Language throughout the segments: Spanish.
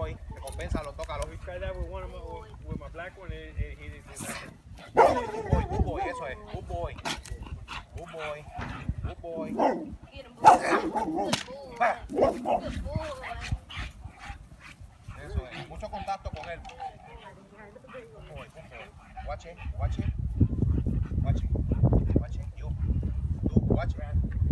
boy. Recompensa, lo tócalo. We tried that with one of my, with my black one, and he didn't do that. Good boy, eso es. Good boy. Good boy. Good boy. Get him, boy. Good boy. Good boy. Eso es. Mucho contacto con él. Good boy, good boy. Watch it, watch it. Watch it. Watch it. You. Watch it.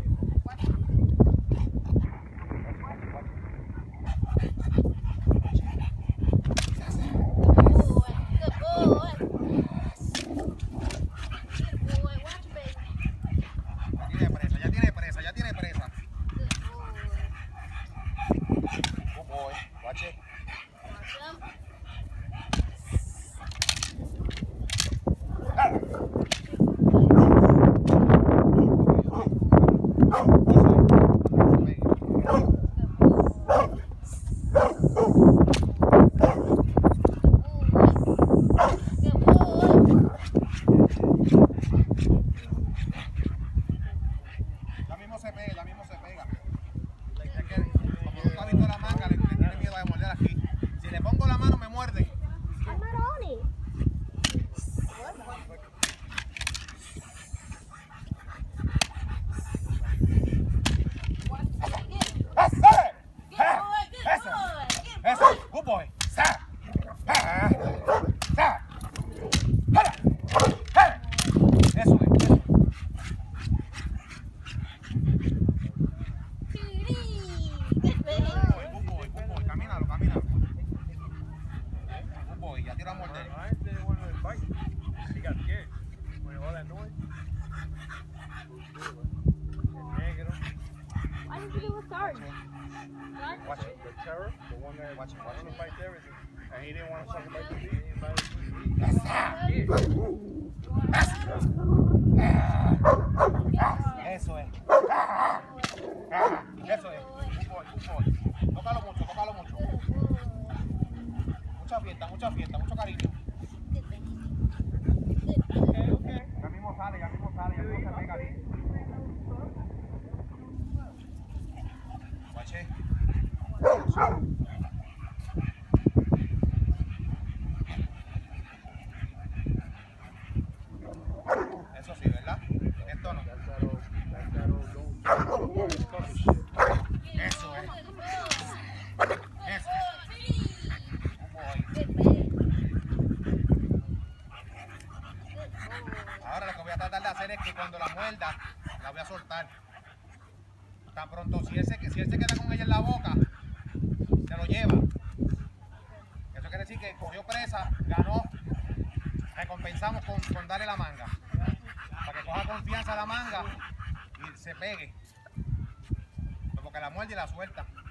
Ya tiene presa. Good boy. Watch it. Ya mismo se pega. Es que, como no está viendo la manga, le tiene miedo de morder aquí. Si le pongo la mano, me muerde. I'm not on it. Eso, good boy. Eso es. Camínalo. Good boy, ya tira a morder. I didn't want to bite. He got scared when all that noise. Negro. Why did you do a start? Watch it. The terror, the one that Watch it. bites everything. And he didn't want to suck bite the feet. He invited the feet. Eso es. Eso es. Good boy. Tócalo mucho. Mucha fiesta, mucho cariño. Okay. Ya mismo sale, ya mismo se pega ahí. Watch it. Eso sí, ¿verdad? Esto no. Eso es. Ahora lo que voy a tratar de hacer es que cuando la muerda, la voy a soltar. Tan pronto, si él se queda con ella en la boca, se lo lleva. Eso quiere decir que cogió presa, ganó. Recompensamos con darle la manga. Para que coja confianza la manga y se pegue. Porque la muerde y la suelta.